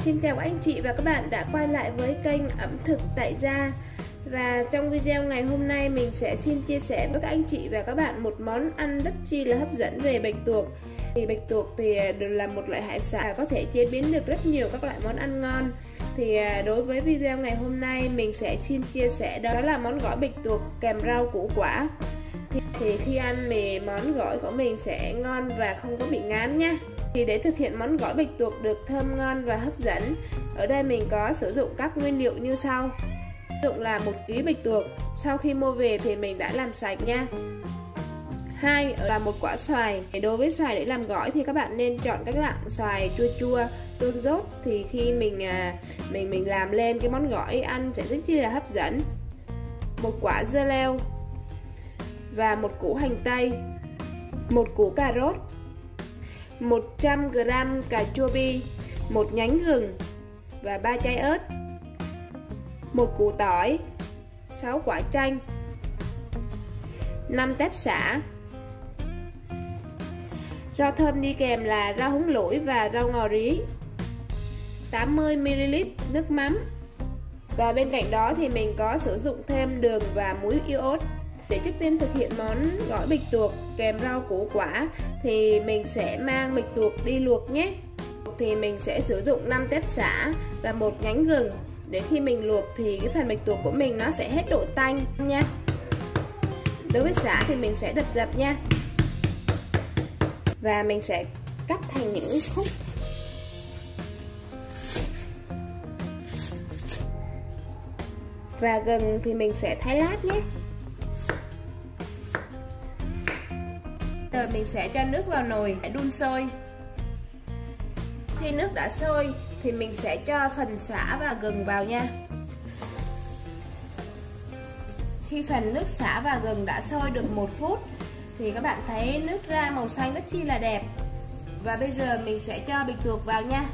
Xin chào các anh chị và các bạn đã quay lại với kênh ẩm thực tại gia. Và trong video ngày hôm nay mình sẽ xin chia sẻ với các anh chị và các bạn một món ăn rất chi là hấp dẫn về bạch tuộc. Thì bạch tuộc thì là một loại hải sản có thể chế biến được rất nhiều các loại món ăn ngon. Thì đối với video ngày hôm nay mình sẽ xin chia sẻ đó là món gỏi bạch tuộc kèm rau củ quả. Thì khi ăn thì món gỏi của mình sẽ ngon và không có bị ngán nha. Thì để thực hiện món gỏi bạch tuộc được thơm ngon và hấp dẫn, ở đây mình có sử dụng các nguyên liệu như sau. Sử dụng là 1 kg bạch tuộc, sau khi mua về thì mình đã làm sạch nha. 2 là 1 quả xoài. Đối với xoài để làm gỏi thì các bạn nên chọn các dạng xoài chua chua, giòn rốt, thì khi mình làm lên cái món gỏi ăn sẽ rất là hấp dẫn. 1 quả dưa leo và 1 củ hành tây, 1 củ cà rốt, 100 g cà chua bi, 1 nhánh gừng và 3 trái ớt, 1 củ tỏi, 6 quả chanh, 5 tép xả. Rau thơm đi kèm là rau húng lủi và rau ngò rí, 80 ml nước mắm. Và bên cạnh đó thì mình có sử dụng thêm đường và muối iốt. Để trước tiên thực hiện món gỏi bạch tuộc kèm rau củ quả thì mình sẽ mang bạch tuộc đi luộc nhé. Thì mình sẽ sử dụng 5 tép xả và 1 nhánh gừng. Để khi mình luộc thì cái phần bạch tuộc của mình nó sẽ hết độ tanh nha. Đối với xả thì mình sẽ đập dập nha. Và mình sẽ cắt thành những khúc. Và gừng thì mình sẽ thái lát nhé. Giờ mình sẽ cho nước vào nồi để đun sôi. Khi nước đã sôi thì mình sẽ cho phần sả và gừng vào nha. Khi phần nước sả và gừng đã sôi được 1 phút thì các bạn thấy nước ra màu xanh rất chi là đẹp. Và bây giờ mình sẽ cho bạch tuộc vào nha.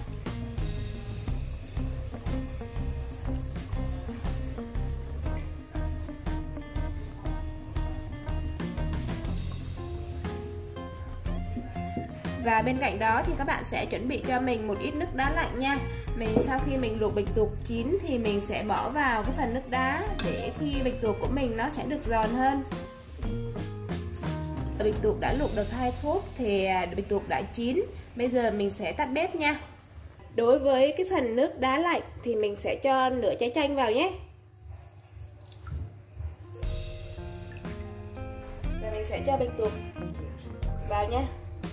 Và bên cạnh đó thì các bạn sẽ chuẩn bị cho mình một ít nước đá lạnh nha. Sau khi mình luộc bạch tuộc chín thì mình sẽ bỏ vào cái phần nước đá để khi bạch tuộc của mình nó sẽ được giòn hơn. Bạch tuộc đã luộc được 2 phút thì bạch tuộc đã chín. Bây giờ mình sẽ tắt bếp nha. Đối với cái phần nước đá lạnh thì mình sẽ cho nửa trái chanh vào nhé. Và mình sẽ cho bạch tuộc vào nha.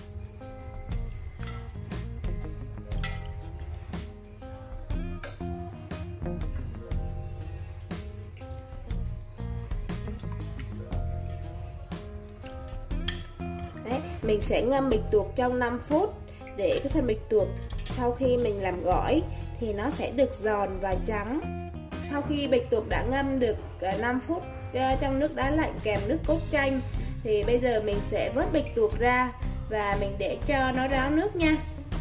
Mình sẽ ngâm bạch tuộc trong 5 phút để cái phần bạch tuộc sau khi mình làm gỏi thì nó sẽ được giòn và trắng. Sau khi bạch tuộc đã ngâm được 5 phút trong nước đá lạnh kèm nước cốt chanh thì bây giờ mình sẽ vớt bạch tuộc ra và mình để cho nó ráo nước nha.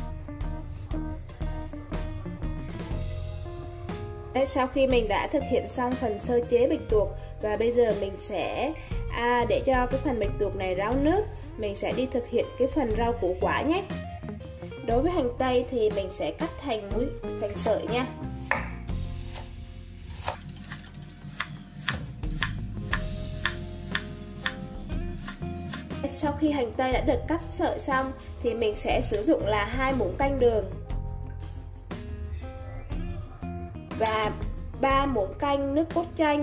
Sau khi mình đã thực hiện xong phần sơ chế bạch tuộc và bây giờ mình sẽ để cho cái phần bạch tuộc này ráo nước, mình sẽ đi thực hiện cái phần rau củ quả nhé. Đối với hành tây thì mình sẽ cắt thành sợi nha. Sau khi hành tây đã được cắt sợi xong thì mình sẽ sử dụng là 2 muỗng canh đường và 3 muỗng canh nước cốt chanh.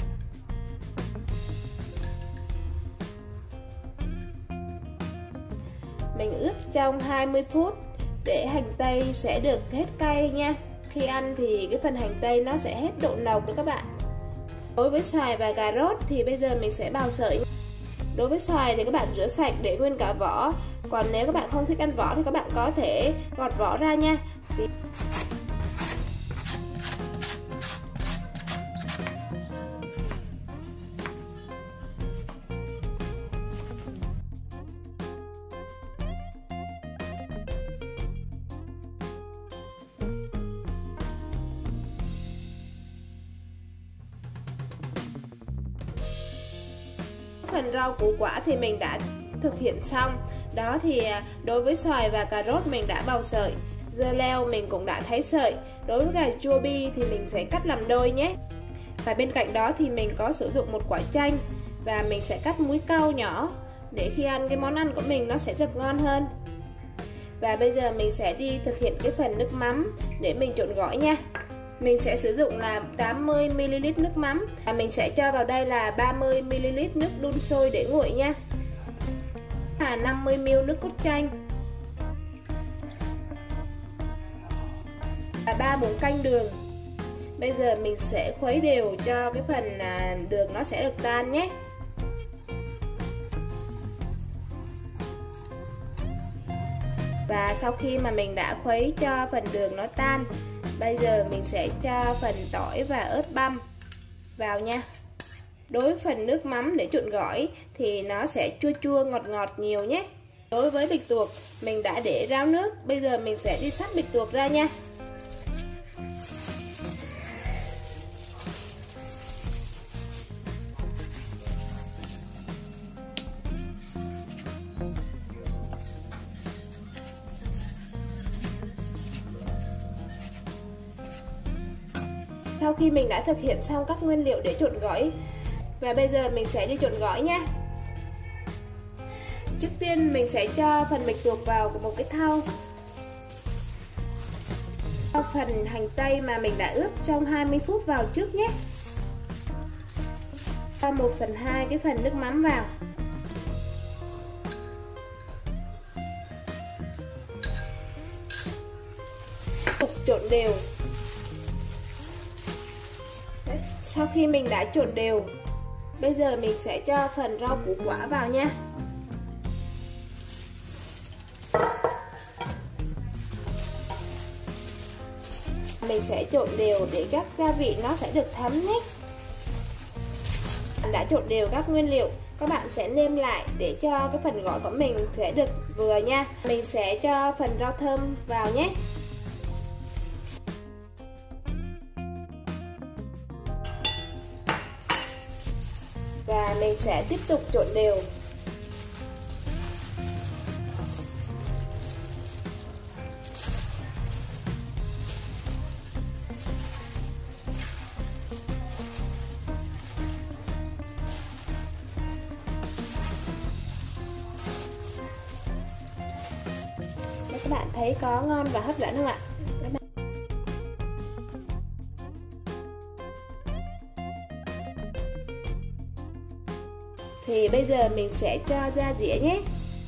Mình ướp trong 20 phút để hành tây sẽ được hết cay nha. Khi ăn thì cái phần hành tây nó sẽ hết độ nồng đó các bạn. Đối với xoài và cà rốt thì bây giờ mình sẽ bào sợi. Đối với xoài thì các bạn rửa sạch để nguyên cả vỏ. Còn nếu các bạn không thích ăn vỏ thì các bạn có thể gọt vỏ ra nha. Phần rau củ quả thì mình đã thực hiện xong. Đó thì đối với xoài và cà rốt mình đã bào sợi. Dưa leo mình cũng đã thái sợi. Đối với cà chua bi thì mình sẽ cắt làm đôi nhé. Và bên cạnh đó thì mình có sử dụng một quả chanh và mình sẽ cắt múi cau nhỏ để khi ăn cái món ăn của mình nó sẽ rất ngon hơn. Và bây giờ mình sẽ đi thực hiện cái phần nước mắm để mình trộn gỏi nha. Mình sẽ sử dụng là 80ml nước mắm và mình sẽ cho vào đây là 30ml nước đun sôi để nguội nha. Và 50ml nước cốt chanh và 3 muỗng canh đường. Bây giờ mình sẽ khuấy đều cho cái phần đường nó sẽ được tan nhé. Và sau khi mà mình đã khuấy cho phần đường nó tan, bây giờ mình sẽ cho phần tỏi và ớt băm vào nha. Đối với phần nước mắm để trộn gỏi thì nó sẽ chua chua ngọt ngọt nhiều nhé. Đối với bịch tuộc mình đã để ráo nước, bây giờ mình sẽ đi xắt bịch tuộc ra nha. Sau khi mình đã thực hiện xong các nguyên liệu để trộn gỏi, và bây giờ mình sẽ đi trộn gỏi nha. Trước tiên mình sẽ cho phần bịch tuộc vào một cái thau. Cho phần hành tây mà mình đã ướp trong 20 phút vào trước nhé. Cho 1/2 cái phần nước mắm vào. Trộn đều. Sau khi mình đã trộn đều, bây giờ mình sẽ cho phần rau củ quả vào nha. Mình sẽ trộn đều để các gia vị nó sẽ được thấm nhé. Đã trộn đều các nguyên liệu, các bạn sẽ nêm lại để cho cái phần gỏi của mình sẽ được vừa nha. Mình sẽ cho phần rau thơm vào nhé. Và mình sẽ tiếp tục trộn đều. Các bạn thấy có ngon và hấp dẫn không ạ? Thì bây giờ mình sẽ cho ra dĩa nhé.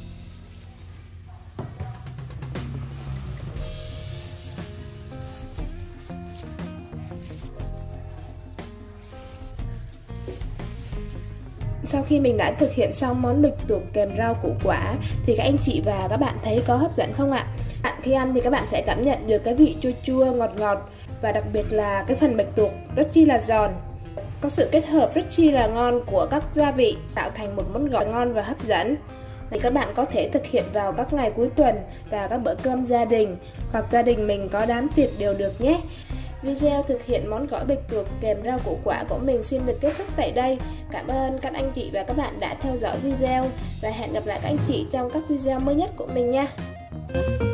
Sau khi mình đã thực hiện xong món bịch tuộc kèm rau củ quả thì các anh chị và các bạn thấy có hấp dẫn không ạ? Khi ăn thì các bạn sẽ cảm nhận được cái vị chua chua ngọt ngọt và đặc biệt là cái phần bịch tuộc rất chi là giòn. Có sự kết hợp rất chi là ngon của các gia vị tạo thành một món gỏi ngon và hấp dẫn. Thì các bạn có thể thực hiện vào các ngày cuối tuần và các bữa cơm gia đình hoặc gia đình mình có đám tiệc đều được nhé. Video thực hiện món gỏi bịch tuộc kèm rau củ quả của mình xin được kết thúc tại đây. Cảm ơn các anh chị và các bạn đã theo dõi video và hẹn gặp lại các anh chị trong các video mới nhất của mình nha.